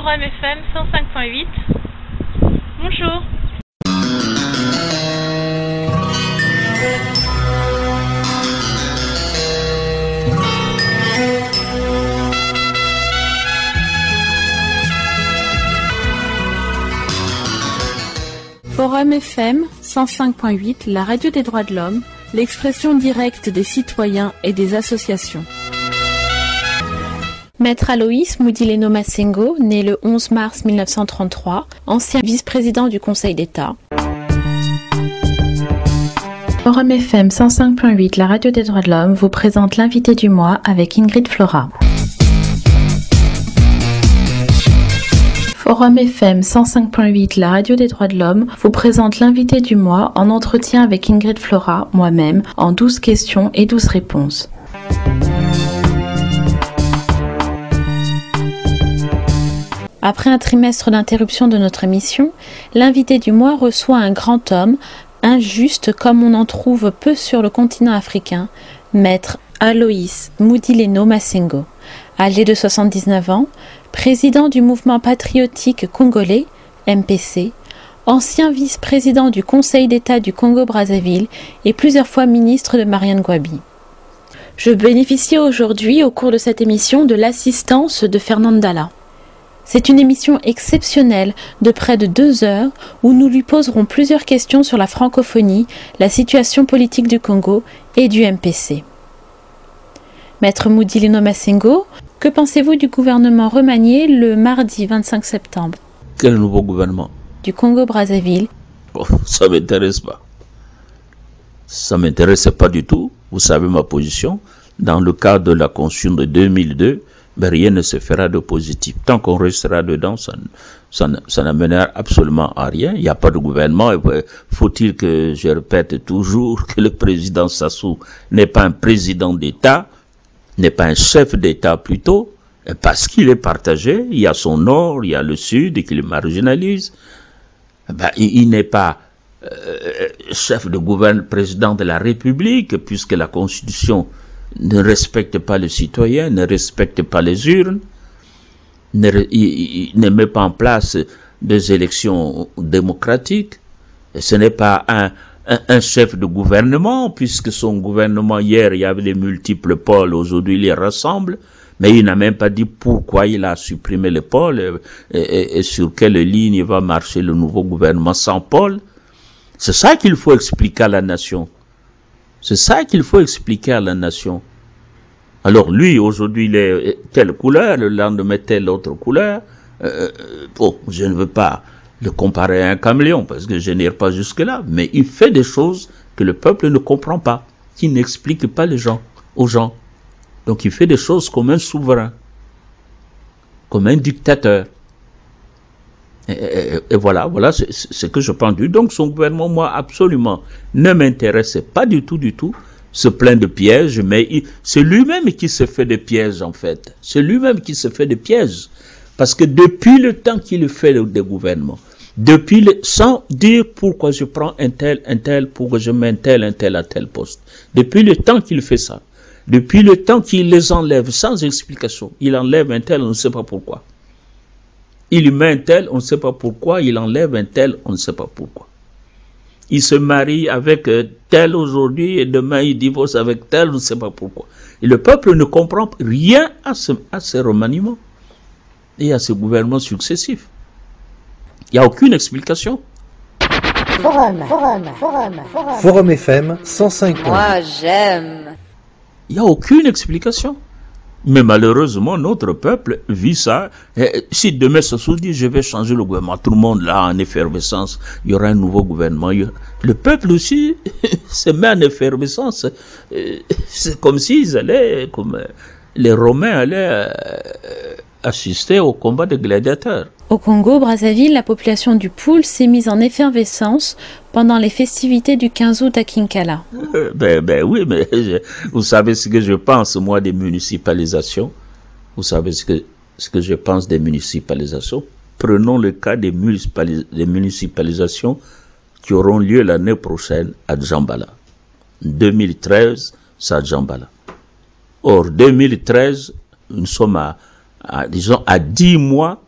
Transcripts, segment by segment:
Forum FM 105.8. Bonjour. Forum FM 105.8, la radio des droits de l'homme, l'expression directe des citoyens et des associations. Maître Aloïs Moudileno Massengo, né le 11 mars 1933, ancien vice-président du Conseil d'État. Forum FM 105.8, la radio des droits de l'homme, vous présente l'invité du mois avec Ingrid Flora. Forum FM 105.8, la radio des droits de l'homme, vous présente l'invité du mois en entretien avec Ingrid Flora, moi-même, en 12 questions et 12 réponses. Après un trimestre d'interruption de notre émission, l'invité du mois reçoit un grand homme, injuste comme on en trouve peu sur le continent africain, Maître Aloïs Moudileno Massengo. Âgé de 79 ans, président du mouvement patriotique congolais, MPC, ancien vice-président du Conseil d'État du Congo-Brazzaville et plusieurs fois ministre de Marianne Gouabi. Je bénéficie aujourd'hui, au cours de cette émission, de l'assistance de Fernand Dalla. C'est une émission exceptionnelle de près de 2 heures où nous lui poserons plusieurs questions sur la francophonie, la situation politique du Congo et du MPC. Maître Moudileno Massengo, que pensez-vous du gouvernement remanié le mardi 25 septembre? Quel nouveau gouvernement? Du Congo-Brazzaville. Oh, ça ne m'intéresse pas. Ça ne m'intéresse pas du tout. Vous savez ma position. Dans le cadre de la Constitution de 2002, rien ne se fera de positif. Tant qu'on restera dedans, ça n'amènera absolument à rien. Il n'y a pas de gouvernement. Faut-il que je répète toujours que le président Sassou n'est pas un président d'État, n'est pas un chef d'État plutôt, parce qu'il est partagé. Il y a son nord, il y a le sud, et qu'il le marginalise. Il n'est pas chef de gouvernement, président de la République, puisque la Constitution ne respecte pas le citoyen, ne respecte pas les urnes, il ne met pas en place des élections démocratiques. Et ce n'est pas un chef de gouvernement, puisque son gouvernement, hier, il y avait les multiples pôles, aujourd'hui, il les rassemble, mais il n'a même pas dit pourquoi il a supprimé les pôles et sur quelle ligne va marcher le nouveau gouvernement sans pôle. C'est ça qu'il faut expliquer à la nation. C'est ça qu'il faut expliquer à la nation. Alors lui, aujourd'hui, il est telle couleur, le lendemain, telle autre couleur. Bon, je ne veux pas le comparer à un caméléon, parce que je n'irai pas jusque-là, mais il fait des choses que le peuple ne comprend pas, qui n'explique pas aux gens. Donc il fait des choses comme un souverain, comme un dictateur. Et voilà ce que je pense. Donc son gouvernement, moi, absolument, ne m'intéresse pas du tout, se plaint de pièges, mais c'est lui-même qui se fait des pièges, en fait. C'est lui-même qui se fait des pièges. Parce que depuis le temps qu'il fait des gouvernements, sans dire pourquoi je prends un tel, pourquoi je mets un tel à tel poste, depuis le temps qu'il fait ça, depuis le temps qu'il les enlève sans explication, il enlève un tel, on ne sait pas pourquoi. Il met un tel, on ne sait pas pourquoi. Il enlève un tel, on ne sait pas pourquoi. Il se marie avec tel aujourd'hui et demain il divorce avec tel, on ne sait pas pourquoi. Et le peuple ne comprend rien à ces remaniements et à ces gouvernements successifs. Il n'y a aucune explication. Forum FM 105. Moi j'aime. Il n'y a aucune explication. Mais malheureusement, notre peuple vit ça. Et si demain Sassou dit je vais changer le gouvernement, tout le monde là en effervescence, il y aura un nouveau gouvernement. Le peuple aussi se met en effervescence. C'est comme s'ils allaient, comme les Romains allaient assister au combat des gladiateurs. Au Congo, Brazzaville, la population du Poul s'est mise en effervescence pendant les festivités du 15 août à Kinkala. Oui, mais vous savez ce que je pense, moi, des municipalisations. Vous savez ce que je pense des municipalisations. Prenons le cas des municipalisations qui auront lieu l'année prochaine à Djambala. 2013, c'est à Djambala. Or, 2013, nous sommes à 10 mois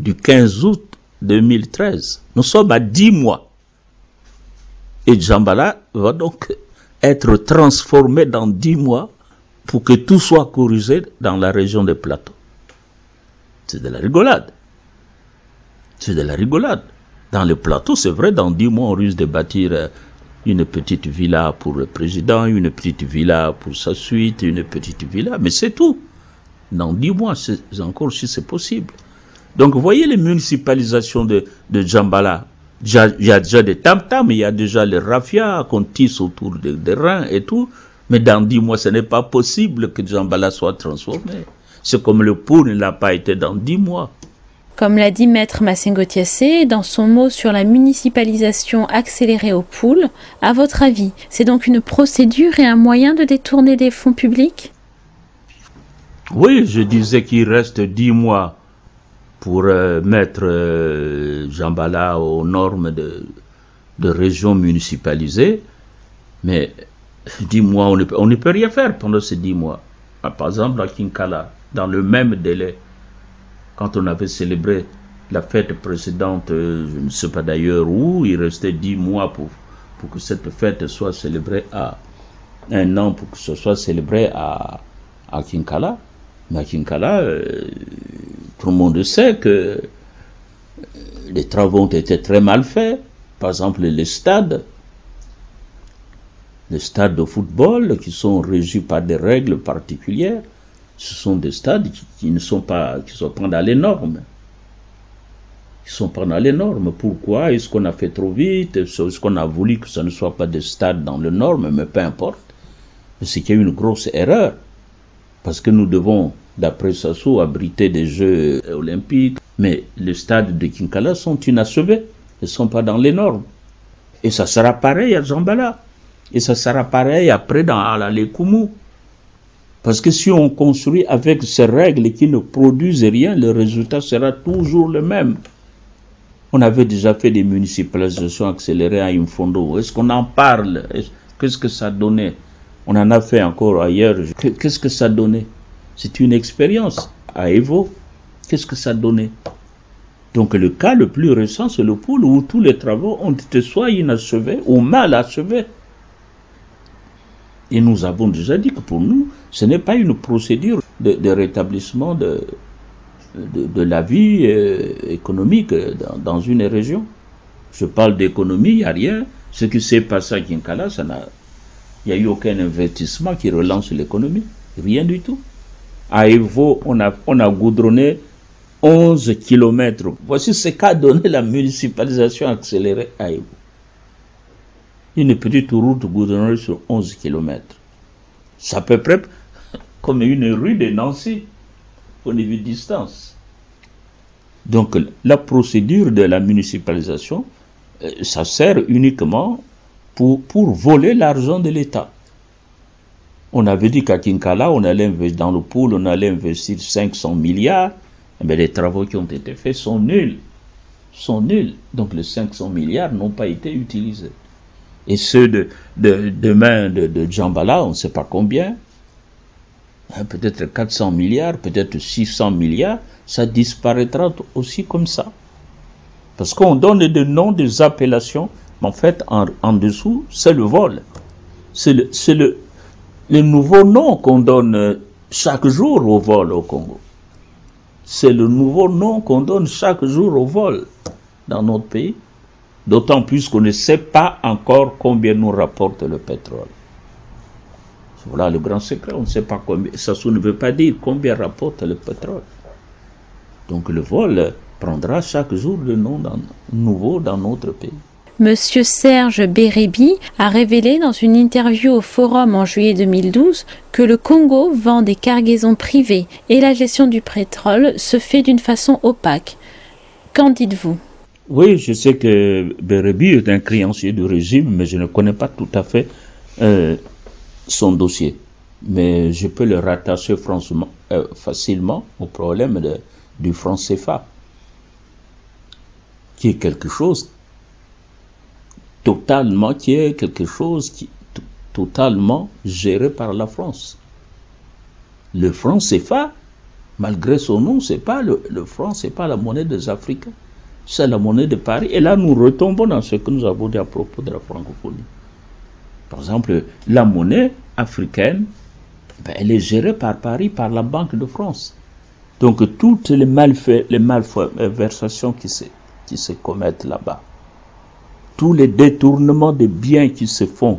du 15 août 2013. Nous sommes à 10 mois. Et Djambala va donc être transformé dans 10 mois pour que tout soit corrigé dans la région des plateaux. C'est de la rigolade. C'est de la rigolade. Dans les plateaux, c'est vrai, dans 10 mois, on risque de bâtir une petite villa pour le président, une petite villa pour sa suite, une petite villa, mais c'est tout. Dans 10 mois, c'est encore si c'est possible. Donc, vous voyez les municipalisations de Djambala. Il y a déjà des tam-tams, il y a déjà les rafias qu'on tisse autour des reins et tout. Mais dans 10 mois, ce n'est pas possible que Djambala soit transformé. C'est comme le Poul ne l'a pas été dans 10 mois. Comme l'a dit Maître Massengo Thiassé dans son mot sur la municipalisation accélérée au Poul, à votre avis, c'est donc une procédure et un moyen de détourner des fonds publics? Oui, je disais qu'il reste 10 mois pour mettre Djambala aux normes de régions municipalisées, mais 10 mois, on ne peut rien faire pendant ces 10 mois. Par exemple, à Kinkala, dans le même délai, quand on avait célébré la fête précédente, je ne sais pas d'ailleurs où, il restait 10 mois pour que cette fête soit célébrée à un an, pour que ce soit célébré à Kinkala. Mais à Kinkala, tout le monde sait que les travaux ont été très mal faits. Par exemple, les stades de football qui sont régis par des règles particulières, ce sont des stades qui ne sont pas dans les normes. Ils ne sont pas dans les normes. Pourquoi? Est-ce qu'on a fait trop vite? Est-ce qu'on a voulu que ce ne soit pas des stades dans les normes? Mais peu importe. C'est qu'il y a une grosse erreur. Parce que nous devons, d'après Sassou, abriter des Jeux olympiques. Mais les stades de Kinkala sont inachevés. Ils ne sont pas dans les normes. Et ça sera pareil à Djambala. Et ça sera pareil après à la Lékoumou. Parce que si on construit avec ces règles qui ne produisent rien, le résultat sera toujours le même. On avait déjà fait des municipalisations accélérées à Imfondo. Est-ce qu'on en parle? Qu'est-ce que ça donnait? On en a fait encore ailleurs. Qu'est-ce que ça donnait? C'est une expérience. À Evo, qu'est-ce que ça donnait? Donc le cas le plus récent, c'est le Poul où tous les travaux ont été soit inachevés ou mal achevés. Et nous avons déjà dit que pour nous, ce n'est pas une procédure de rétablissement de la vie économique dans une région. Je parle d'économie, il n'y a rien. Ce qui s'est passé à Kinkala, il n'y a eu aucun investissement qui relance l'économie. Rien du tout. À Evo, on a goudronné 11 kilomètres. Voici ce qu'a donné la municipalisation accélérée à Evo. Une petite route goudronnée sur 11 kilomètres. C'est à peu près comme une rue de Nancy, au niveau de distance. Donc, la procédure de la municipalisation, ça sert uniquement pour voler l'argent de l'État. On avait dit qu'à Kinkala, dans le Poul, on allait investir 500 milliards. Mais les travaux qui ont été faits sont nuls. Donc, les 500 milliards n'ont pas été utilisés. Et ceux de Djambala, on ne sait pas combien, peut-être 400 milliards, peut-être 600 milliards, ça disparaîtra aussi comme ça. Parce qu'on donne des noms, des appellations, mais en fait, en dessous, c'est le vol. C'est le nouveau nom qu'on donne chaque jour au vol au Congo. C'est le nouveau nom qu'on donne chaque jour au vol dans notre pays. D'autant plus qu'on ne sait pas encore combien nous rapporte le pétrole. Voilà le grand secret, on ne sait pas combien. Ça ne veut pas dire combien rapporte le pétrole. Donc le vol prendra chaque jour le nom nouveau dans notre pays. Monsieur Serge Bérébi a révélé dans une interview au Forum en juillet 2012 que le Congo vend des cargaisons privées et la gestion du pétrole se fait d'une façon opaque. Qu'en dites-vous? Oui, je sais que Bérébi est un créancier du régime, mais je ne connais pas tout à fait son dossier. Mais je peux le rattacher facilement au problème du franc CFA, qui est quelque chose totalement géré par la France. Le franc CFA Malgré son nom, c'est pas le franc, c'est pas la monnaie des Africains. C'est la monnaie de Paris. Et là, nous retombons dans ce que nous avons dit à propos de la francophonie. Par exemple, la monnaie africaine, elle est gérée par Paris, par la Banque de France. Donc, toutes les malversations qui se commettent là-bas, tous les détournements de biens qui se font,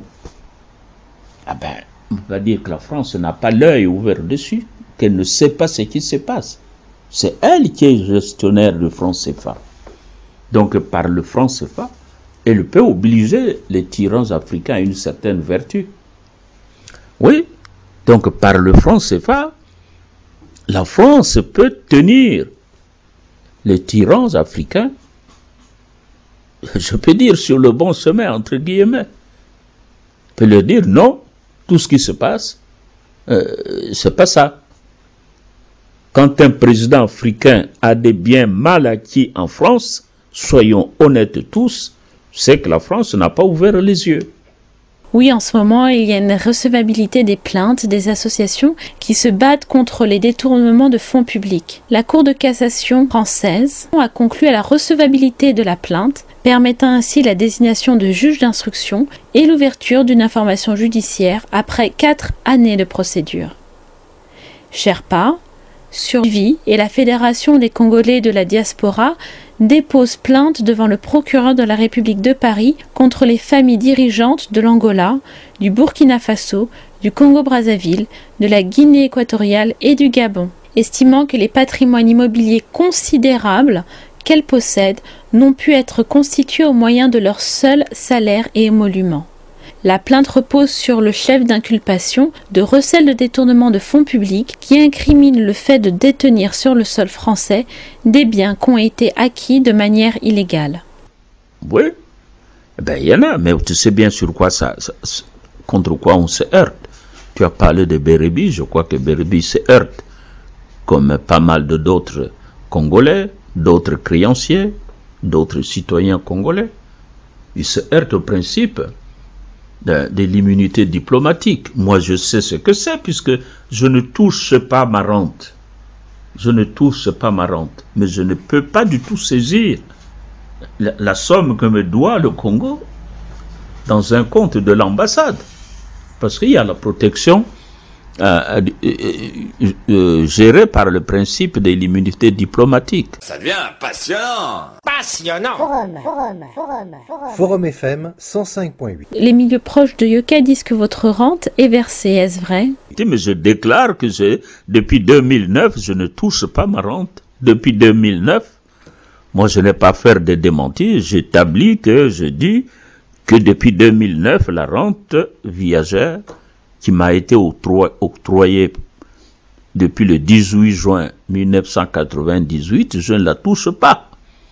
on va dire que la France n'a pas l'œil ouvert dessus, qu'elle ne sait pas ce qui se passe. C'est elle qui est gestionnaire du franc CFA. Donc, par le franc CFA, elle peut obliger les tyrans africains à une certaine vertu. Oui, donc par le franc CFA, la France peut tenir les tyrans africains, je peux dire sur le bon chemin, entre guillemets. Peut leur dire non, tout ce qui se passe, c'est pas ça. Quand un président africain a des biens mal acquis en France, soyons honnêtes tous, c'est que la France n'a pas ouvert les yeux. Oui, en ce moment, il y a une recevabilité des plaintes des associations qui se battent contre les détournements de fonds publics. La Cour de cassation française a conclu à la recevabilité de la plainte, permettant ainsi la désignation de juge d'instruction et l'ouverture d'une information judiciaire après 4 années de procédure. Sherpa, Survie et la Fédération des Congolais de la diaspora déposent plainte devant le procureur de la République de Paris contre les familles dirigeantes de l'Angola, du Burkina Faso, du Congo-Brazzaville, de la Guinée équatoriale et du Gabon, estimant que les patrimoines immobiliers considérables qu'elles possèdent n'ont pu être constitués au moyen de leur seul salaire et émoluments. La plainte repose sur le chef d'inculpation de recel de détournement de fonds publics qui incrimine le fait de détenir sur le sol français des biens qui ont été acquis de manière illégale. Oui, il y en a, mais tu sais bien sur quoi contre quoi on se heurte. Tu as parlé de Bérébi, je crois que Bérébi se heurte, comme pas mal d'autres Congolais, d'autres créanciers, d'autres citoyens congolais. Ils se heurtent au principe de l'immunité diplomatique. Moi, je sais ce que c'est, puisque je ne touche pas ma rente. Je ne touche pas ma rente, mais je ne peux pas du tout saisir la somme que me doit le Congo dans un compte de l'ambassade, parce qu'il y a la protection gérée par le principe de l'immunité diplomatique. Ça devient passionnant. Passionnant. Forum FM 105.8. Les milieux proches de Yoka disent que votre rente est versée, est-ce vrai? Mais je déclare que depuis 2009, je ne touche pas ma rente. Depuis 2009, moi je n'ai pas fait de démenti, j'établis que je dis que depuis 2009, la rente viagère qui m'a été octroyée depuis le 18 juin 1998, je ne la touche pas.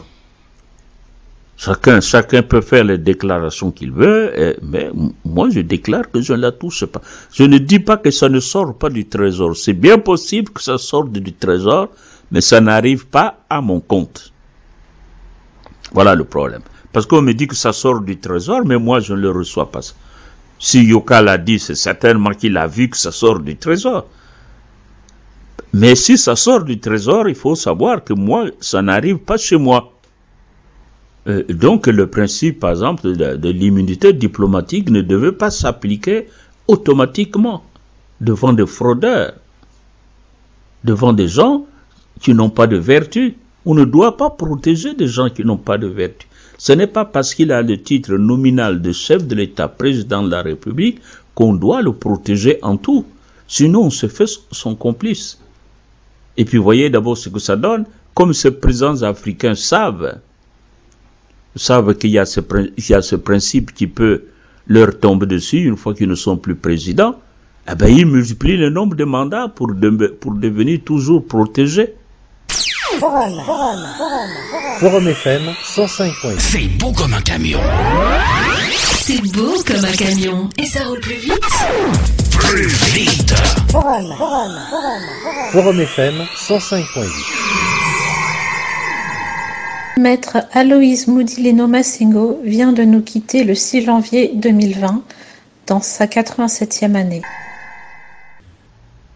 Chacun peut faire les déclarations qu'il veut, mais moi je déclare que je ne la touche pas. Je ne dis pas que ça ne sort pas du trésor. C'est bien possible que ça sorte du trésor, mais ça n'arrive pas à mon compte. Voilà le problème. Parce qu'on me dit que ça sort du trésor, mais moi je ne le reçois pas. Si Yoka l'a dit, c'est certainement qu'il a vu que ça sort du trésor. Mais si ça sort du trésor, il faut savoir que moi, ça n'arrive pas chez moi. Donc le principe, par exemple, de l'immunité diplomatique ne devait pas s'appliquer automatiquement devant des fraudeurs, devant des gens qui n'ont pas de vertu. On ne doit pas protéger des gens qui n'ont pas de vertu. Ce n'est pas parce qu'il a le titre nominal de chef de l'État, président de la République, qu'on doit le protéger en tout. Sinon, on se fait son complice. Et puis, voyez d'abord ce que ça donne. Comme ces présidents africains savent qu'il y a ce principe qui peut leur tomber dessus une fois qu'ils ne sont plus présidents, ils multiplient le nombre de mandats pour devenir toujours protégés. Forum FM 105.8. C'est beau comme un camion. C'est beau comme un camion. Et ça roule plus vite. Plus vite. Forum FM 105.8. Maître Aloïse Moudileno Massingo vient de nous quitter le 6 janvier 2020 dans sa 87e année.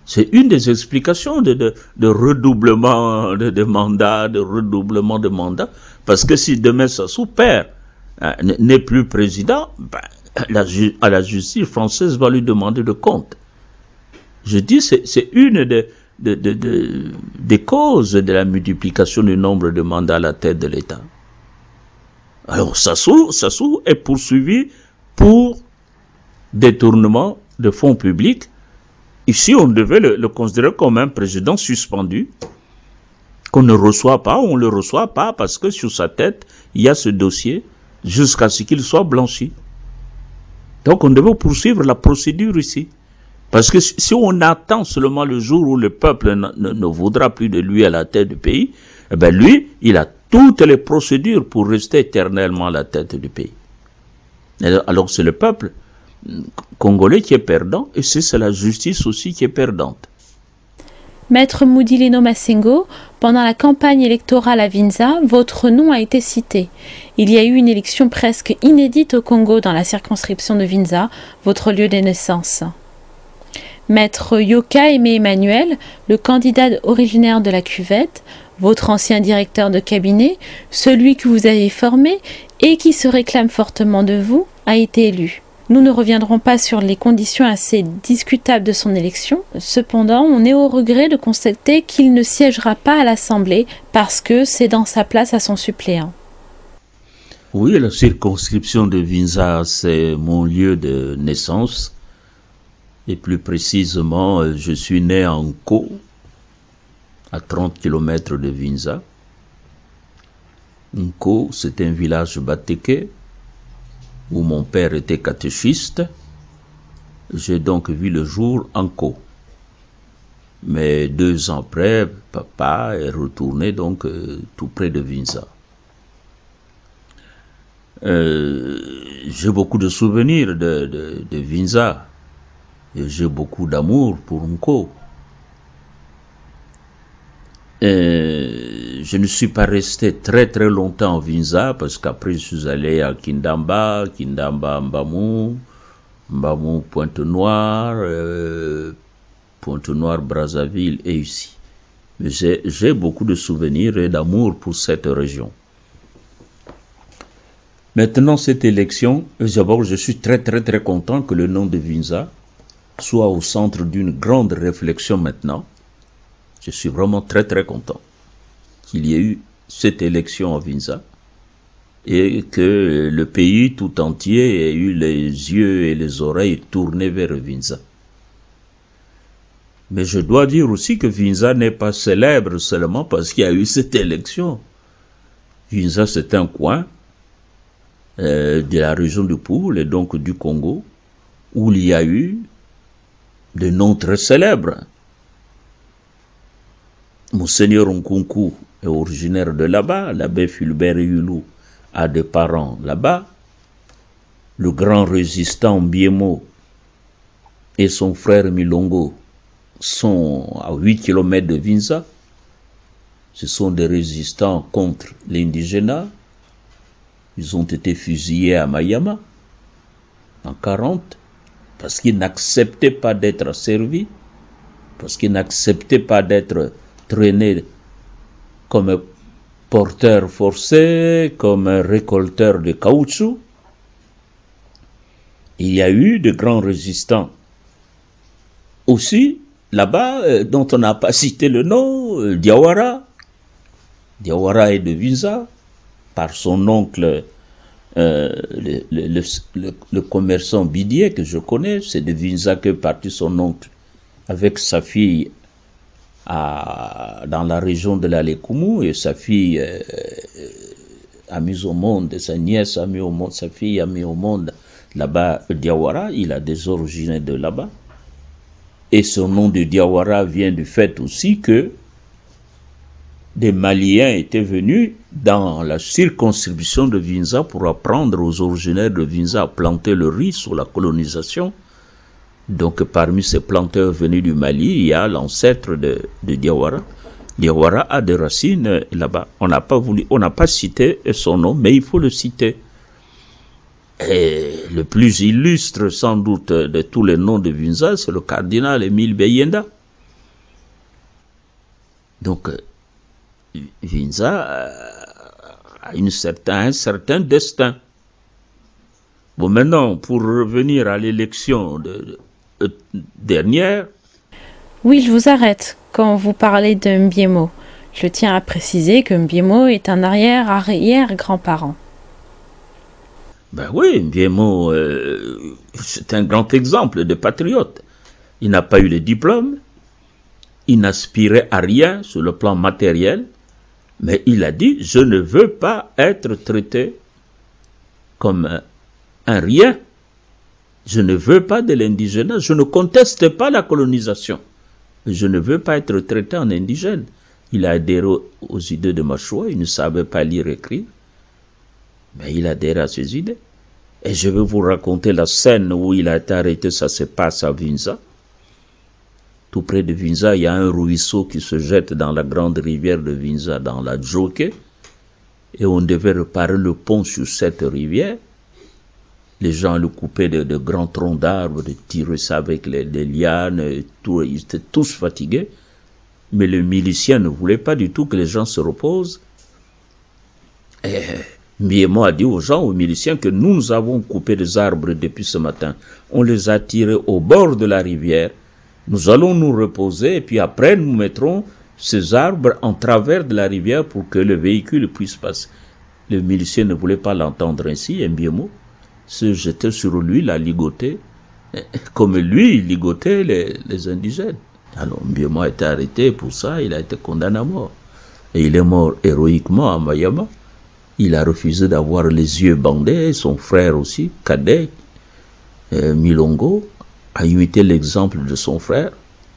C'est une des explications de redoublement de mandats, de redoublement de mandats. Parce que si demain Sassou perd, n'est plus président, à la justice française va lui demander de compte. Je dis, c'est une des causes de la multiplication du nombre de mandats à la tête de l'État. Alors Sassou est poursuivi pour détournement de fonds publics. Ici, on devait le considérer comme un président suspendu, qu'on ne reçoit pas, on ne le reçoit pas parce que sur sa tête, il y a ce dossier jusqu'à ce qu'il soit blanchi. Donc on devait poursuivre la procédure ici. Parce que si on attend seulement le jour où le peuple ne voudra plus de lui à la tête du pays, eh bien lui, il a toutes les procédures pour rester éternellement à la tête du pays. Alors c'est le peuple congolais qui est perdant et c'est la justice aussi qui est perdante. Maître Moudileno Massengo, pendant la campagne électorale à Vinza, votre nom a été cité. Il y a eu une élection presque inédite au Congo dans la circonscription de Vinza, votre lieu de naissance. Maître Yoka Aimé Emmanuel, le candidat originaire de la Cuvette, votre ancien directeur de cabinet, celui que vous avez formé et qui se réclame fortement de vous, a été élu. Nous ne reviendrons pas sur les conditions assez discutables de son élection. Cependant, on est au regret de constater qu'il ne siégera pas à l'Assemblée parce que c'est dans sa place à son suppléant. Oui, la circonscription de Vinza, c'est mon lieu de naissance. Et plus précisément, je suis né en Nko, à 30 km de Vinza. Nko, c'est un village batéké, où mon père était catéchiste. J'ai donc vu le jour en Nko. Mais 2 ans après, papa est retourné donc tout près de Vinza. J'ai beaucoup de souvenirs de Vinza. Et j'ai beaucoup d'amour pour Nko. Je ne suis pas resté très très longtemps à Vinza parce qu'après je suis allé à Kindamba Mbamou, Mbamou Pointe-Noire, Pointe-Noire Brazzaville et ici. Mais j'ai beaucoup de souvenirs et d'amour pour cette région. Maintenant cette élection, d'abord je suis très très très content que le nom de Vinza soit au centre d'une grande réflexion maintenant. Je suis vraiment très très content qu'il y ait eu cette élection à Vinza et que le pays tout entier ait eu les yeux et les oreilles tournés vers Vinza. Mais je dois dire aussi que Vinza n'est pas célèbre seulement parce qu'il y a eu cette élection. Vinza, c'est un coin de la région du Poul et donc du Congo où il y a eu de noms très célèbres. Monseigneur Nkunku est originaire de là-bas, l'abbé Fulbert Yulu a des parents là-bas, le grand résistant Mbiemo et son frère Milongo sont à 8 km de Vinza. Ce sont des résistants contre l'indigénat. Ils ont été fusillés à Mayama en 1940 parce qu'ils n'acceptaient pas d'être asservis, parce qu'ils n'acceptaient pas d'être traînés comme porteurs forcés, comme récolteurs de caoutchouc. Il y a eu de grands résistants aussi là-bas, dont on n'a pas cité le nom, Diawara. Diawara est de Vinza, par son oncle, le commerçant Bidier que je connais, c'est de Vinza que parti son oncle avec sa fille dans la région de la Lekumu, et sa fille a mis au monde, sa nièce a mis au monde, sa fille a mis au monde là-bas Diawara. Il a des origines de là-bas. Et son nom de Diawara vient du fait aussi que des Maliens étaient venus dans la circonscription de Vinza pour apprendre aux originaires de Vinza à planter le riz sous la colonisation. Donc parmi ces planteurs venus du Mali, il y a l'ancêtre de Diawara. Diawara a des racines là-bas. On n'a pas cité son nom, mais il faut le citer. Et le plus illustre sans doute de tous les noms de Vinza, c'est le cardinal Émile Beyenda, Donc, Vinza a un certain destin. Bon, maintenant, pour revenir à l'élection dernière. Oui, je vous arrête quand vous parlez de Mbiemo. Je tiens à préciser que Mbiemo est un arrière-grand-parent. Ben oui, Mbiemo, c'est un grand exemple de patriote. Il n'a pas eu de diplôme, il n'aspirait à rien sur le plan matériel, mais il a dit « Je ne veux pas être traité comme un rien. Je ne veux pas de l'indigénat. Je ne conteste pas la colonisation. Je ne veux pas être traité en indigène. » Il a adhéré aux idées de Machoua. Il ne savait pas lire et écrire. Mais il a adhéré à ses idées. Et je vais vous raconter la scène où il a été arrêté. Ça se passe à Vinza. Tout près de Vinza, il y a un ruisseau qui se jette dans la grande rivière de Vinza, dans la Djoké. Et on devait réparer le pont sur cette rivière. Les gens le coupaient de grands troncs d'arbres, de tirer ça avec les lianes, et tout, ils étaient tous fatigués. Mais le milicien ne voulait pas du tout que les gens se reposent. Et Mbiemo a dit aux gens, aux miliciens, que nous avons coupé des arbres depuis ce matin. On les a tirés au bord de la rivière. Nous allons nous reposer et puis après nous mettrons ces arbres en travers de la rivière pour que le véhicule puisse passer. Le milicien ne voulait pas l'entendre ainsi, et Mbiemo se jetait sur lui, l'a ligoté, comme lui, il ligotait les indigènes. Alors Mbiemo a été arrêté pour ça, il a été condamné à mort. Et il est mort héroïquement à Mayama. Il a refusé d'avoir les yeux bandés, son frère aussi, cadet, Milongo, a imité l'exemple de son frère.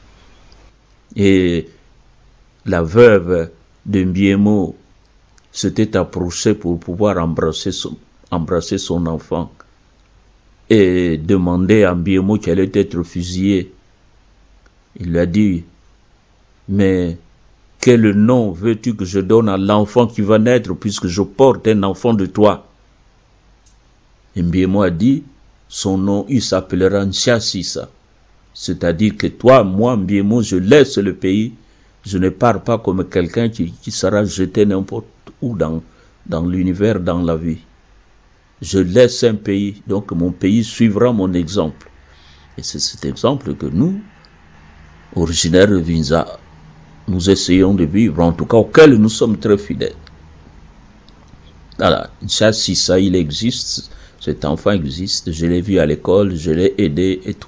Et la veuve de Mbiemo s'était approchée pour pouvoir embrasser son enfant et demander à Mbiemo qu'elle allait être fusillée. Il lui a dit, mais quel nom veux-tu que je donne à l'enfant qui va naître puisque je porte un enfant de toi? Et Mbiemo a dit, son nom, il s'appellera Nchasisa. C'est-à-dire que toi, moi, Mbiemo, je laisse le pays. Je ne pars pas comme quelqu'un qui sera jeté n'importe où dans l'univers, dans la vie. Je laisse un pays, donc mon pays suivra mon exemple. Et c'est cet exemple que nous, originaires de Vinza, nous essayons de vivre, en tout cas auquel nous sommes très fidèles. Voilà, Nchasisa, il existe, cet enfant existe, je l'ai vu à l'école, je l'ai aidé et tout.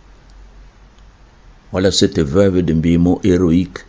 Voilà cette veuve de Mbiemo héroïque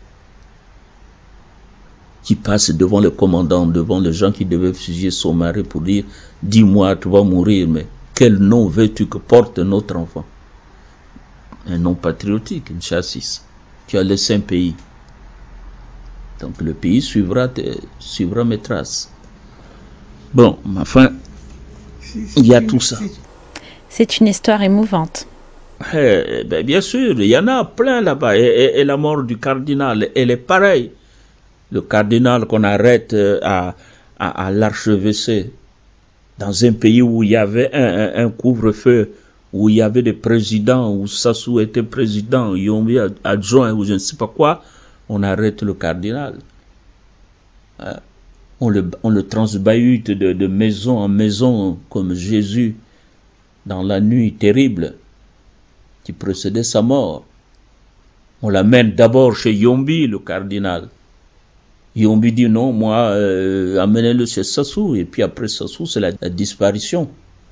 qui passe devant le commandant, devant les gens qui devaient fusiller son mari pour dire « Dis-moi, tu vas mourir, mais quel nom veux-tu que porte notre enfant ?» Un nom patriotique, Nchasisa, qui a laissé un pays. Donc le pays suivra mes traces. Bon, enfin, il y a tout ça. C'est une histoire émouvante. Ben, bien sûr, il y en a plein là-bas. Et la mort du cardinal, elle est pareille. Le cardinal qu'on arrête à l'archevêché, dans un pays où il y avait un couvre-feu, où il y avait des présidents, où Sassou était président, Yombi adjoint, ou je ne sais pas quoi, on arrête le cardinal. On le transbahute de maison en maison, comme Jésus, dans la nuit terrible qui précédait sa mort. On l'amène d'abord chez Yombi, le cardinal. Yombi dit non, moi, amenez-le chez Sassou. Et puis après Sassou, c'est la disparition.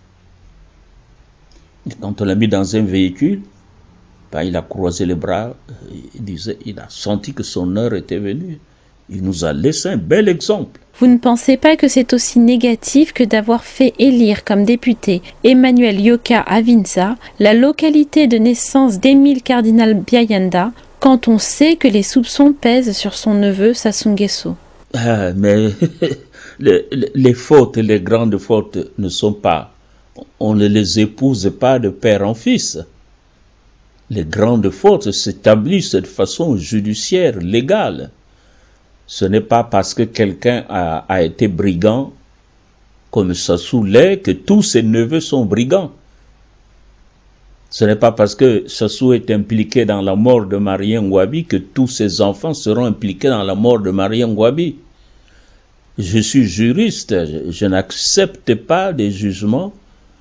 Et quand on l'a mis dans un véhicule, ben, il a croisé les bras, il a senti que son heure était venue. Il nous a laissé un bel exemple. Vous ne pensez pas que c'est aussi négatif que d'avoir fait élire comme député Emmanuel Yoka à Vinza, la localité de naissance d'Émile Cardinal Biayanda, quand on sait que les soupçons pèsent sur son neveu Sassou Nguesso? Mais les fautes, les grandes fautes ne sont pas... On ne les épouse pas de père en fils. Les grandes fautes s'établissent de façon judiciaire, légale. Ce n'est pas parce que quelqu'un a été brigand, comme Sassou l'est, que tous ses neveux sont brigands. Ce n'est pas parce que Sassou est impliqué dans la mort de Marien Ngouabi que tous ses enfants seront impliqués dans la mort de Marien Ngouabi. Je suis juriste, je n'accepte pas des jugements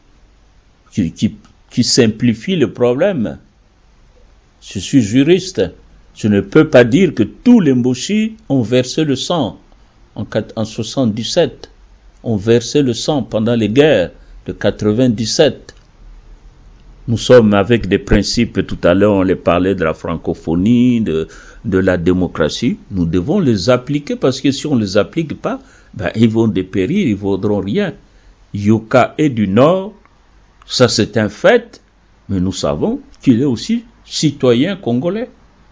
qui simplifient le problème. Je suis juriste, je ne peux pas dire que tous les Mboshi ont versé le sang en 1977, ont versé le sang pendant les guerres de 97. Nous sommes avec des principes, tout à l'heure on les parlait de la francophonie, de la démocratie. Nous devons les appliquer parce que si on ne les applique pas, ils vont dépérir, ils ne vaudront rien. Yoka est du Nord, ça c'est un fait, mais nous savons qu'il est aussi citoyen congolais.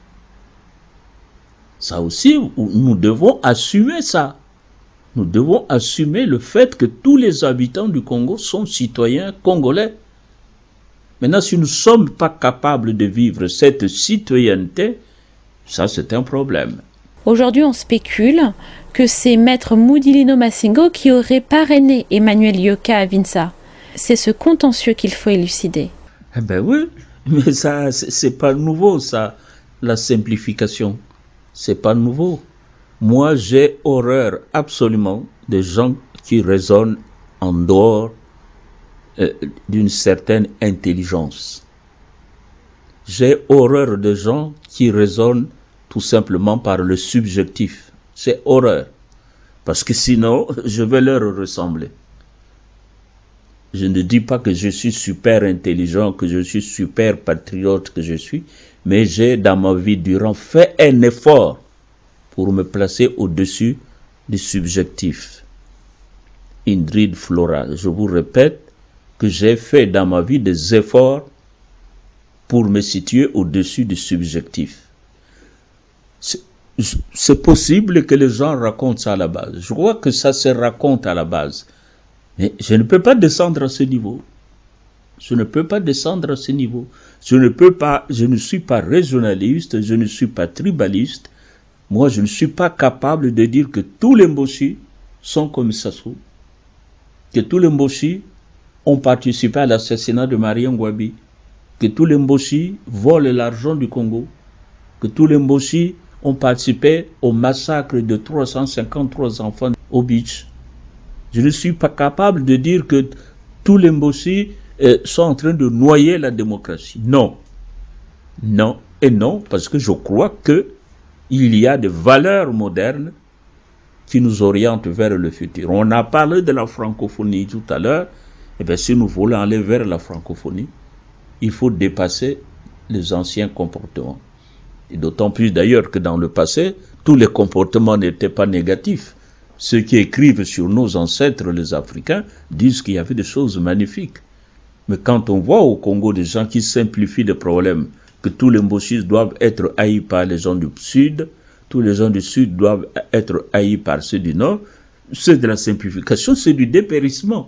Ça aussi, nous devons assumer ça. Nous devons assumer le fait que tous les habitants du Congo sont citoyens congolais. Maintenant, si nous ne sommes pas capables de vivre cette citoyenneté, ça c'est un problème. Aujourd'hui, on spécule que c'est Maître Mudilino Massingo qui aurait parrainé Emmanuel Yoka à Vinça. C'est ce contentieux qu'il faut élucider. Eh ben oui, mais ça, c'est pas nouveau, ça, la simplification. C'est pas nouveau. Moi, j'ai horreur absolument des gens qui raisonnent en dehors d'une certaine intelligence. J'ai horreur des gens qui raisonnent tout simplement par le subjectif. C'est horreur. Parce que sinon, je vais leur ressembler. Je ne dis pas que je suis super intelligent, que je suis super patriote, que je suis, mais j'ai dans ma vie durant fait un effort pour me placer au-dessus du subjectif. Indrid Flora, je vous répète que j'ai fait dans ma vie des efforts pour me situer au-dessus du subjectif. C'est possible que les gens racontent ça à la base. Je crois que ça se raconte à la base. Mais je ne peux pas descendre à ce niveau. Je ne peux pas descendre à ce niveau. Je ne suis pas régionaliste, je ne suis pas tribaliste. Moi, je ne suis pas capable de dire que tous les Mboshi sont comme Sassou. Que tous les Mboshi ont participé à l'assassinat de Marien Ngouabi. Que tous les Mboshi volent l'argent du Congo. Que tous les Mboshi ont participé au massacre de 353 enfants au Beach. Je ne suis pas capable de dire que tous les Mboshi sont en train de noyer la démocratie. Non. Non et non, parce que je crois que il y a des valeurs modernes qui nous orientent vers le futur. On a parlé de la francophonie tout à l'heure. Eh bien, si nous voulons aller vers la francophonie, il faut dépasser les anciens comportements. Et d'autant plus d'ailleurs que dans le passé, tous les comportements n'étaient pas négatifs. Ceux qui écrivent sur nos ancêtres, les Africains, disent qu'il y avait des choses magnifiques. Mais quand on voit au Congo des gens qui simplifient les problèmes, que tous les Mboshis doivent être haïs par les gens du Sud, tous les gens du Sud doivent être haïs par ceux du Nord, c'est de la simplification, c'est du dépérissement.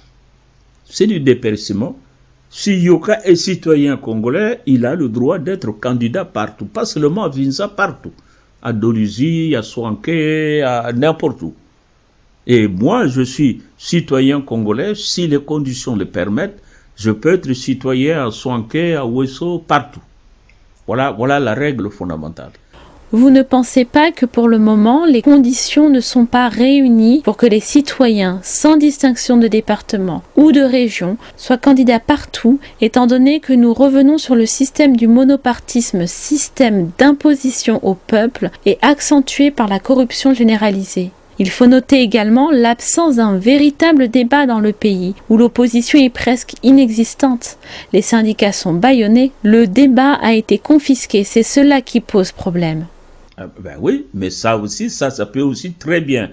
C'est du dépérissement. Si Yoka est citoyen congolais, il a le droit d'être candidat partout, pas seulement à Vinça, partout. À Dolisie, à Soanké, à n'importe où. Et moi, je suis citoyen congolais, si les conditions le permettent, je peux être citoyen à Soanké, à Ouesso, partout. Voilà la règle fondamentale. Vous ne pensez pas que pour le moment, les conditions ne sont pas réunies pour que les citoyens, sans distinction de département ou de région, soient candidats partout, étant donné que nous revenons sur le système du monopartisme, système d'imposition au peuple et accentué par la corruption généralisée. Il faut noter également l'absence d'un véritable débat dans le pays, où l'opposition est presque inexistante. Les syndicats sont bâillonnés, le débat a été confisqué, c'est cela qui pose problème. Ben oui, mais ça aussi, ça peut aussi très bien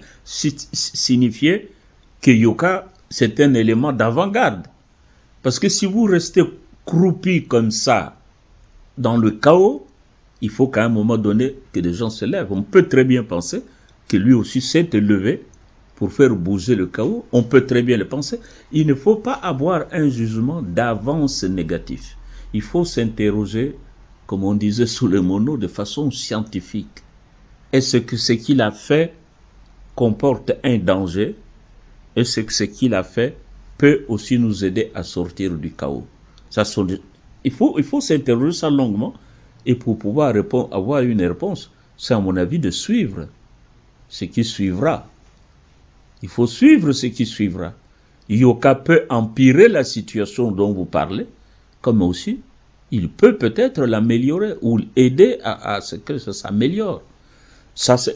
signifier que Yoka, c'est un élément d'avant-garde. Parce que si vous restez croupi comme ça, dans le chaos, il faut qu'à un moment donné que des gens se lèvent. On peut très bien penser que lui aussi s'est levé pour faire bouger le chaos. On peut très bien le penser. Il ne faut pas avoir un jugement d'avance négatif. Il faut s'interroger, comme on disait sous le mono, de façon scientifique. Est-ce que ce qu'il a fait comporte un danger? Est-ce que ce qu'il a fait peut aussi nous aider à sortir du chaos? Ça sont Il faut s'interroger ça longuement et pour pouvoir avoir une réponse, c'est à mon avis de suivre ce qui suivra. Il faut suivre ce qui suivra. Yoka peut empirer la situation dont vous parlez, comme aussi il peut peut-être l'améliorer ou aider à ce que ça s'améliore. Ça c'est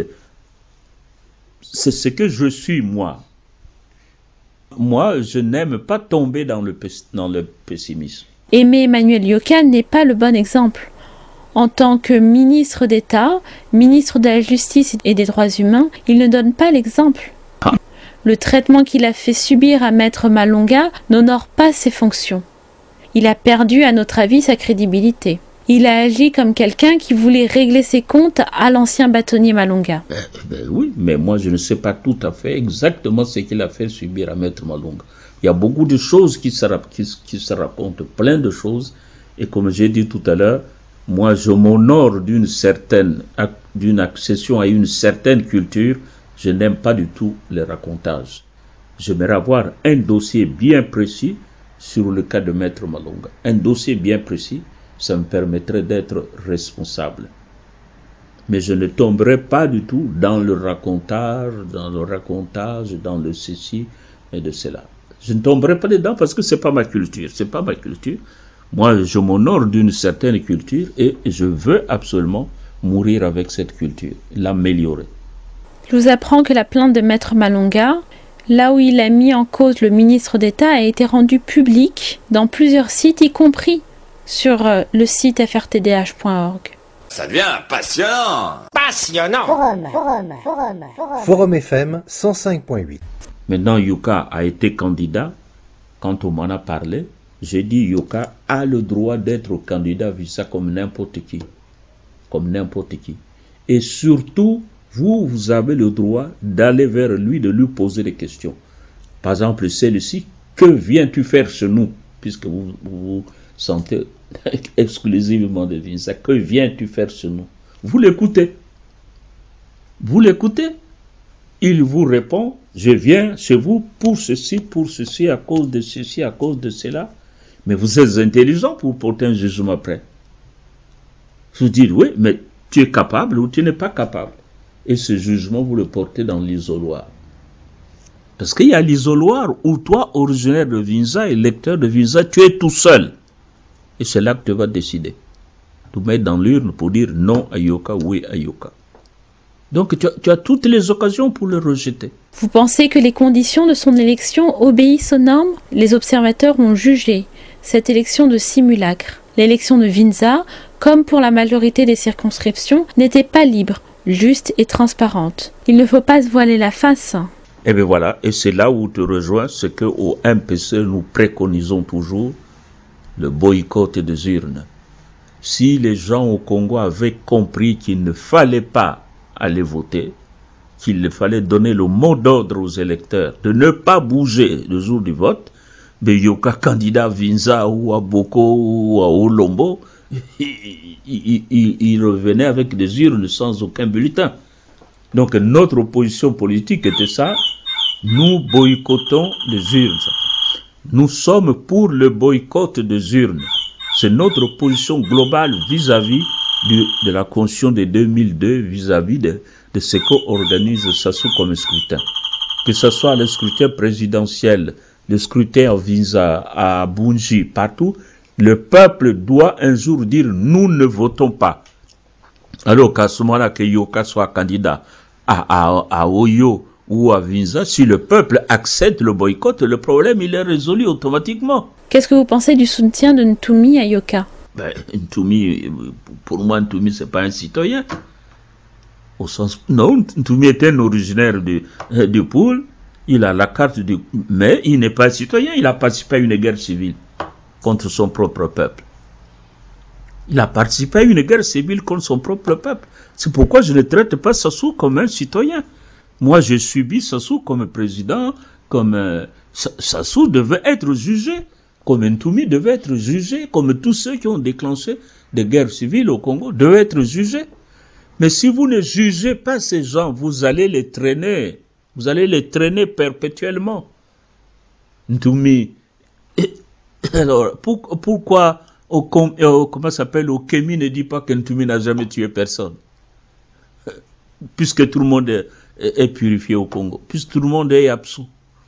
ce que je suis moi. Moi, je n'aime pas tomber dans le pessimisme. Aimé Emmanuel Yoka n'est pas le bon exemple. En tant que ministre d'État, ministre de la Justice et des Droits humains, il ne donne pas l'exemple. Le traitement qu'il a fait subir à Maître Malonga n'honore pas ses fonctions. Il a perdu, à notre avis, sa crédibilité. Il a agi comme quelqu'un qui voulait régler ses comptes à l'ancien bâtonnier Malonga. Oui, mais moi je ne sais pas tout à fait exactement ce qu'il a fait subir à Maître Malonga. Il y a beaucoup de choses qui se racontent, plein de choses. Et comme j'ai dit tout à l'heure, moi je m'honore d'une accession à une certaine culture. Je n'aime pas du tout les racontages. J'aimerais avoir un dossier bien précis sur le cas de Maître Malonga. Un dossier bien précis, ça me permettrait d'être responsable. Mais je ne tomberai pas du tout dans le racontage, dans le ceci et de cela. Je ne tomberai pas dedans parce que c'est pas ma culture. C'est pas ma culture. Moi, je m'honore d'une certaine culture et je veux absolument mourir avec cette culture, l'améliorer. Je vous apprends que la plainte de Maître Malonga, là où il a mis en cause le ministre d'État, a été rendue publique dans plusieurs sites, y compris sur le site frtdh.org. Ça devient passionnant. Passionnant. Forum FM 105.8. Maintenant, Yoka a été candidat. Quand on m'en a parlé, j'ai dit Yoka a le droit d'être candidat vu ça comme n'importe qui. Comme n'importe qui. Et surtout, vous avez le droit d'aller vers lui, de lui poser des questions. Par exemple, celle-ci, que viens-tu faire chez nous? Puisque vous sentez exclusivement de Vinza, que viens-tu faire chez nous? Vous l'écoutez. Vous l'écoutez. Il vous répond, je viens chez vous pour ceci, à cause de ceci, à cause de cela. Mais vous êtes intelligent pour porter un jugement après. Vous dites, oui, mais tu es capable ou tu n'es pas capable. Et ce jugement, vous le portez dans l'isoloir. Parce qu'il y a l'isoloir où toi, originaire de Vinza et lecteur de Vinza, tu es tout seul. Et c'est là que tu vas décider. Tu mets dans l'urne pour dire non à Yoka, oui à Yoka. Donc tu as toutes les occasions pour le rejeter. Vous pensez que les conditions de son élection obéissent aux normes? Les observateurs ont jugé cette élection de simulacre. L'élection de Vinza, comme pour la majorité des circonscriptions, n'était pas libre, juste et transparente. Il ne faut pas se voiler la face. Et bien voilà, et c'est là où tu rejoins ce que au MPC nous préconisons toujours, le boycott des urnes. Si les gens au Congo avaient compris qu'il ne fallait pas aller voter, qu'il fallait donner le mot d'ordre aux électeurs de ne pas bouger le jour du vote, mais Yoka candidat à Vinza ou à Boko ou à Olombo, il revenait avec des urnes sans aucun bulletin. Donc notre opposition politique était ça, nous boycottons les urnes. Nous sommes pour le boycott des urnes. C'est notre position globale vis-à-vis de la Constitution de 2002, vis-à-vis de ce qu'organise Sassou comme scrutin. Que ce soit le scrutin présidentiel, le scrutin à Vinza, à Bunji, partout, le peuple doit un jour dire nous ne votons pas. Alors qu'à ce moment-là, que Yoka soit candidat à Oyo ou à Vinza, si le peuple accepte le boycott, le problème il est résolu automatiquement. Qu'est-ce que vous pensez du soutien de Ntumi à Yoka? Ntumi, pour moi, Ntumi, c'est pas un citoyen. Au sens, non, Ntumi est un originaire du Poul, il a la carte mais il n'est pas un citoyen, il a participé à une guerre civile contre son propre peuple. Il a participé à une guerre civile contre son propre peuple. C'est pourquoi je ne traite pas Sassou comme un citoyen. Moi, j'ai subi Sassou comme président, Sassou devait être jugé, comme Ntumi devait être jugé, comme tous ceux qui ont déclenché des guerres civiles au Congo devaient être jugés. Mais si vous ne jugez pas ces gens, vous allez les traîner perpétuellement. Ntumi. Alors, pourquoi comment s'appelle, au Kémi ne dit pas qu'Ntoumi n'a jamais tué personne. Puisque tout le monde est purifié au Congo, puisque tout le monde est absous.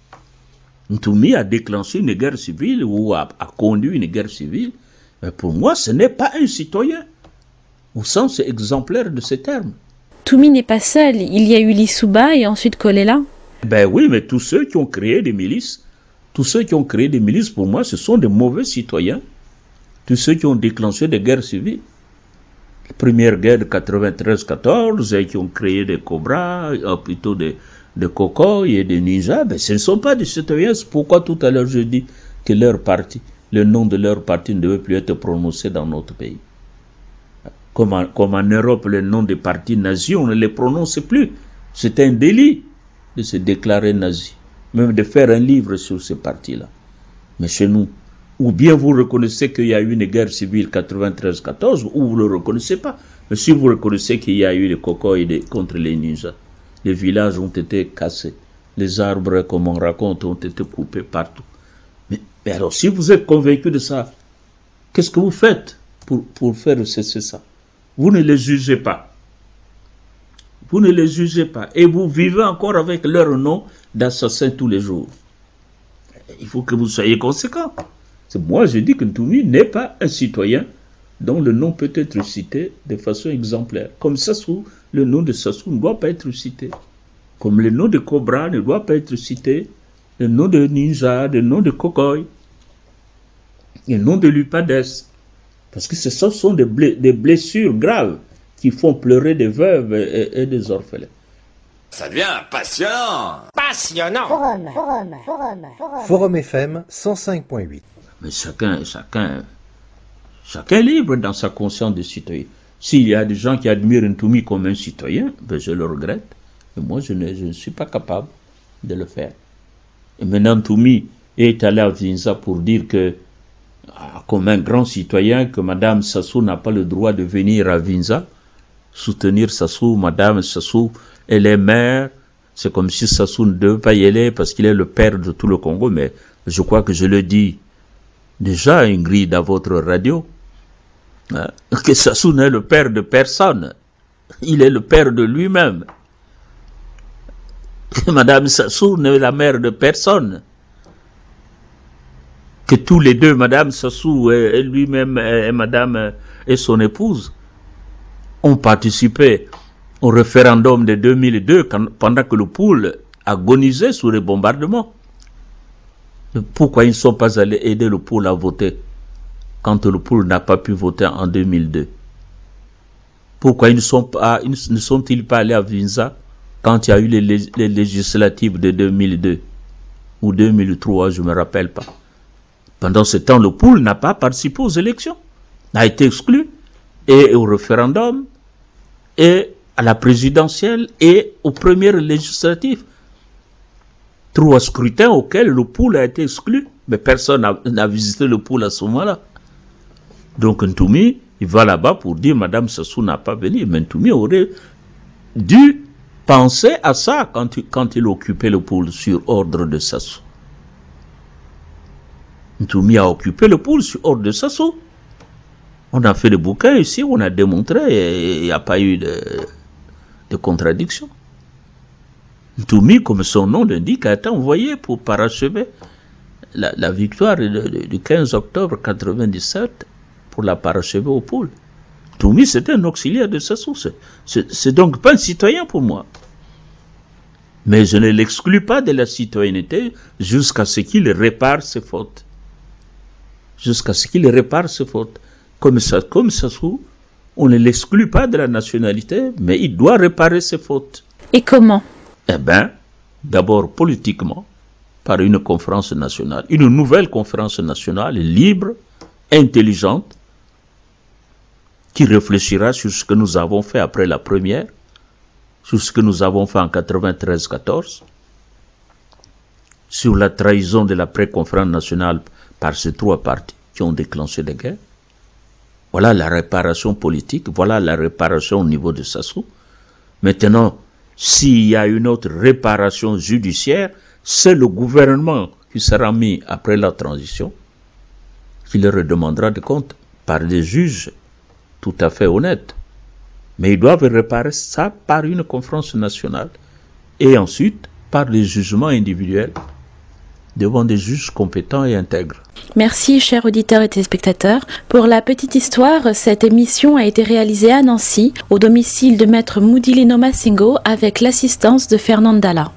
Ntoumi a déclenché une guerre civile ou a conduit une guerre civile. Mais pour moi, ce n'est pas un citoyen, au sens exemplaire de ce terme. Ntoumi n'est pas seul, il y a eu Lissouba et ensuite Kolela. Ben oui, mais tous ceux qui ont créé des milices, pour moi, ce sont des mauvais citoyens. Tous ceux qui ont déclenché des guerres civiles. La première guerre de 93-14, et qui ont créé des cobras, plutôt des cocois et des ninjas, ben ce ne sont pas des citoyens. C'est pourquoi tout à l'heure je dis que le nom de leur parti ne devait plus être prononcé dans notre pays. Comme en Europe, le nom des partis nazis, on ne les prononce plus. C'est un délit de se déclarer nazi, même de faire un livre sur ces partis-là. Mais chez nous, ou bien vous reconnaissez qu'il y a eu une guerre civile 93-14, ou vous ne le reconnaissez pas. Mais si vous reconnaissez qu'il y a eu les cocois contre les ninjas, les villages ont été cassés, les arbres, comme on raconte, ont été coupés partout. Mais alors, si vous êtes convaincu de ça, qu'est-ce que vous faites pour faire cesser ça? Vous ne les jugez pas. Vous ne les jugez pas. Et vous vivez encore avec leur nom d'assassins tous les jours. Il faut que vous soyez conséquents. Moi, je dis que Ntoumi n'est pas un citoyen dont le nom peut être cité de façon exemplaire. Comme Sassou, le nom de Sassou ne doit pas être cité. Comme le nom de Cobra ne doit pas être cité. Le nom de Ninja, le nom de Kokoy, le nom de Lupades. Parce que ce sont des blessures graves qui font pleurer des veuves et des orphelins. Ça devient passionnant. Passionnant. Forum FM 105.8. Mais chacun est libre dans sa conscience de citoyen. S'il y a des gens qui admirent Ntoumi comme un citoyen, ben je le regrette. Mais moi, je ne suis pas capable de le faire. Et maintenant, Ntoumi est allé à Vinza pour dire que, comme un grand citoyen, que Madame Sassou n'a pas le droit de venir à Vinza, soutenir Sassou. Madame Sassou, elle est mère. C'est comme si Sassou ne devait pas y aller parce qu'il est le père de tout le Congo. Mais je crois que je le dis déjà, Ingrid, à votre radio, que Sassou n'est le père de personne. Il est le père de lui-même. Madame Sassou n'est la mère de personne. Que tous les deux, Madame Sassou et lui-même et Madame et son épouse, ont participé au référendum de 2002 pendant que le peuple agonisait sous les bombardements. Pourquoi ils ne sont pas allés aider le peuple à voter quand le peuple n'a pas pu voter en 2002? Pourquoi ils ne sont-ils pas allés à Vinza quand il y a eu les législatives de 2002 ou 2003, je ne me rappelle pas. Pendant ce temps, le peuple n'a pas participé aux élections, a été exclu, et au référendum, et à la présidentielle, et aux premières législatives. 3 scrutins auxquels le peuple a été exclu, mais personne n'a visité le peuple à ce moment-là. Donc Ntoumi, il va là-bas pour dire Madame Sassou n'a pas venu, mais Ntoumi aurait dû penser à ça quand il occupait le pôle sur ordre de Sassou. Ntoumi a occupé le pôle sur ordre de Sassou. On a fait des bouquins ici, on a démontré, et il n'y a pas eu de contradiction. Ntoumi, comme son nom l'indique, a été envoyé pour parachever la victoire du 15 octobre 1997 pour la parachever au pôle. Ntoumi, c'était un auxiliaire de Sassou. C'est donc pas un citoyen pour moi. Mais je ne l'exclus pas de la citoyenneté jusqu'à ce qu'il répare ses fautes. Jusqu'à ce qu'il répare ses fautes. Comme Sassou, on ne l'exclut pas de la nationalité, mais il doit réparer ses fautes. Et comment? Eh bien, d'abord politiquement, par une conférence nationale, une nouvelle conférence nationale libre, intelligente, qui réfléchira sur ce que nous avons fait après la première, sur ce que nous avons fait en 93-14, sur la trahison de la pré-conférence nationale par ces 3 partis qui ont déclenché des guerres. Voilà la réparation politique, voilà la réparation au niveau de Sassou. Maintenant, s'il y a une autre réparation judiciaire, c'est le gouvernement qui sera mis après la transition qui leur demandera des comptes. par des juges tout à fait honnêtes. Mais ils doivent réparer ça par une conférence nationale et ensuite par des jugements individuels devant des juges compétents et intègres. Merci, chers auditeurs et téléspectateurs. Pour la petite histoire, cette émission a été réalisée à Nancy, au domicile de maître Moudilino Massingo, avec l'assistance de Fernand Dalla.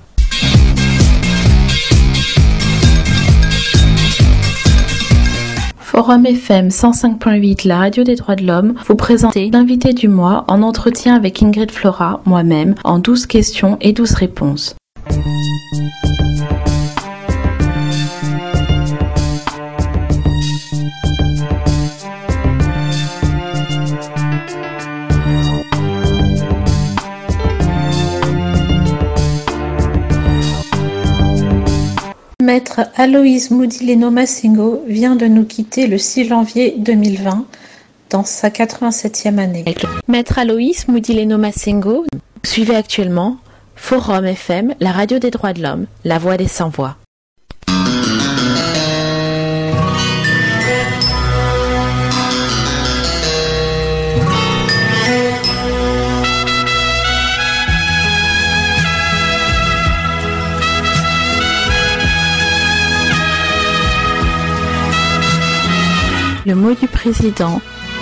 Forum FM 105.8, la radio des droits de l'homme, vous présentez l'invité du mois en entretien avec Ingrid Flora, moi-même, en 12 questions et 12 réponses. Maître Aloïse Moudilino Massingo vient de nous quitter le 6 janvier 2020 dans sa 87e année. Maître Aloïse Moudilino Massingo, suivez actuellement Forum FM, la radio des droits de l'homme, la voix des sans-voix. Le mot du président.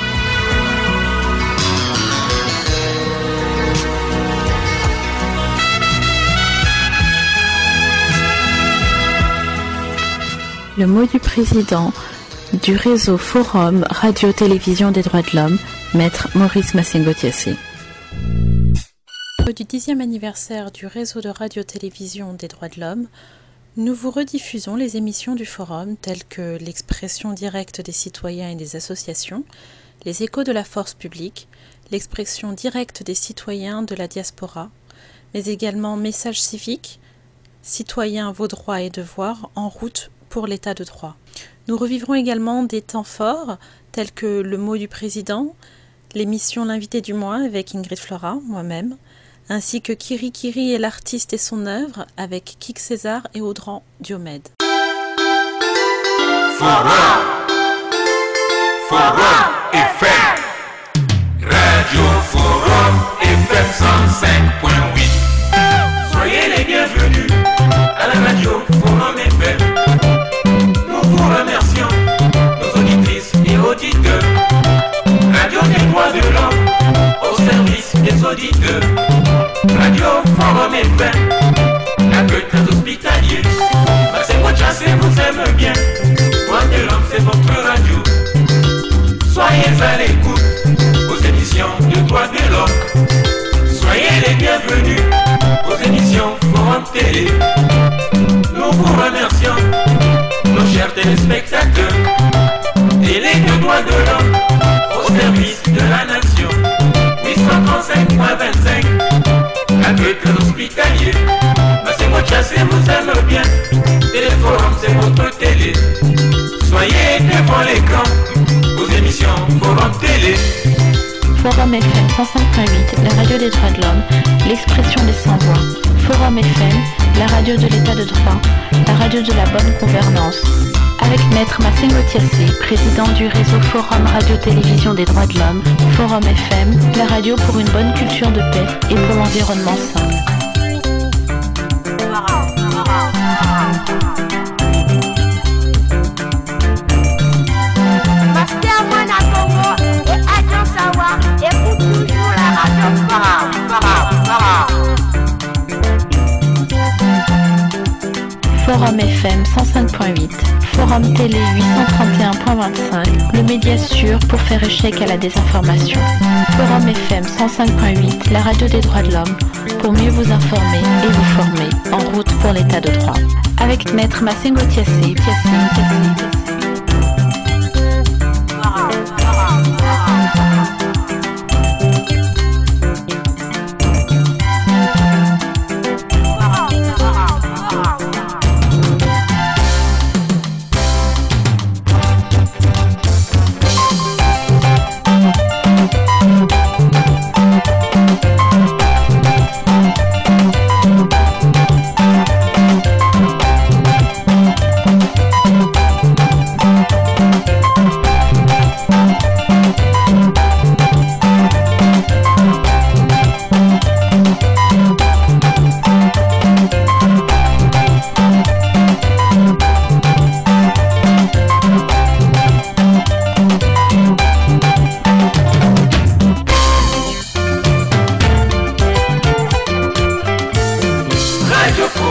Le mot du président du réseau Forum Radio-Télévision des droits de l'homme, Maître Maurice Massingo-Thiassé. Du 10e anniversaire du réseau de Radio-Télévision des droits de l'homme, nous vous rediffusons les émissions du Forum telles que l'expression directe des citoyens et des associations, les échos de la force publique, l'expression directe des citoyens de la diaspora, mais également messages civiques, citoyens, vos droits et devoirs, en route pour l'état de droit. Nous revivrons également des temps forts tels que le mot du président, l'émission L'invité du mois avec Ingrid Flora, moi-même, ainsi que Kiri Kiri et l'artiste et son œuvre avec Kik César et Audran Diomède. Forum FM, Radio Forum FM 105.8. Soyez les bienvenus à la radio Forum FM. Nous vous remercions, nos auditrices et auditeurs. Radio des droits de l'homme au service des auditeurs. Radio Forum FM, l'accueil très hospitalier. C'est votre chasse et vous aime bien. Droits de l'homme, c'est votre radio. Soyez à l'écoute aux émissions de droits de l'homme. Soyez les bienvenus aux émissions Forum Télé. Nous vous remercions, nos chers téléspectateurs. Télé de droits de l'homme au service de la nation. 835.25. Accueil très hospitalier. C'est votre chasse et vous aime bien. Téléforum, c'est votre télé. Soyez devant l'écran aux émissions Forum Télé. Forum FM 105.8, la radio des droits de l'homme, l'expression des sans-voix. Forum FM, la radio de l'état de droit, la radio de la bonne gouvernance. Avec Maître Massingo-Thiassé, président du réseau Forum Radio-Télévision des droits de l'homme, Forum FM, la radio pour une bonne culture de paix et pour l'environnement sain. Écoute toujours la radio Forum FM 105.8, Forum Télé 831.25, le média sûr pour faire échec à la désinformation. Forum FM 105.8, la radio des droits de l'homme, pour mieux vous informer et vous former, en route pour l'état de droit. Avec Maître Massingo-Thiassé.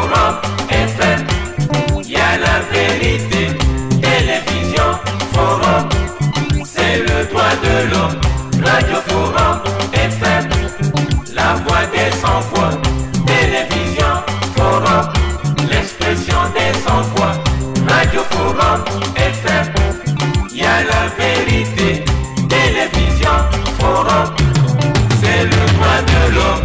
Forum FM, y a la vérité. Télévision Forum, c'est le droit de l'homme. Radio Forum FM, la voix des sans-voix. Télévision Forum, l'expression des sans-voix. Radio Forum FM, y a la vérité. Télévision Forum, c'est le droit de l'homme.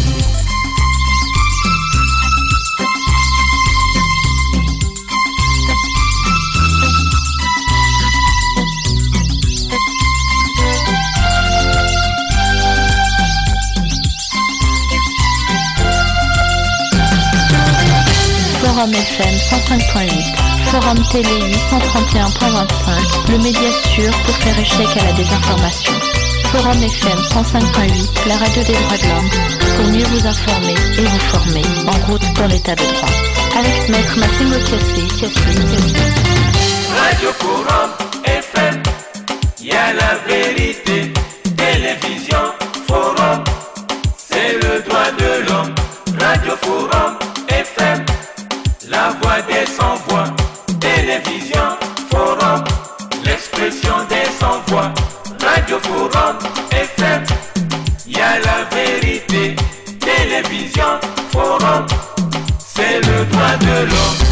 Forum FM 105.8, Forum Télé 831.25, le média sûr pour faire échec à la désinformation. Forum FM 105.8, la radio des droits de l'homme, pour mieux vous informer et vous former en route dans l'état de droit. Avec Maître Massimo Tiassi. Radio Forum FM, y a la vérité. Télévision Forum, c'est le droit de l'homme. Radio Forum FM, la voix des sans-voix. Télévision Forum, l'expression des sans-voix. Radio Forum FM, y a la vérité. Télévision Forum, c'est le droit de l'homme.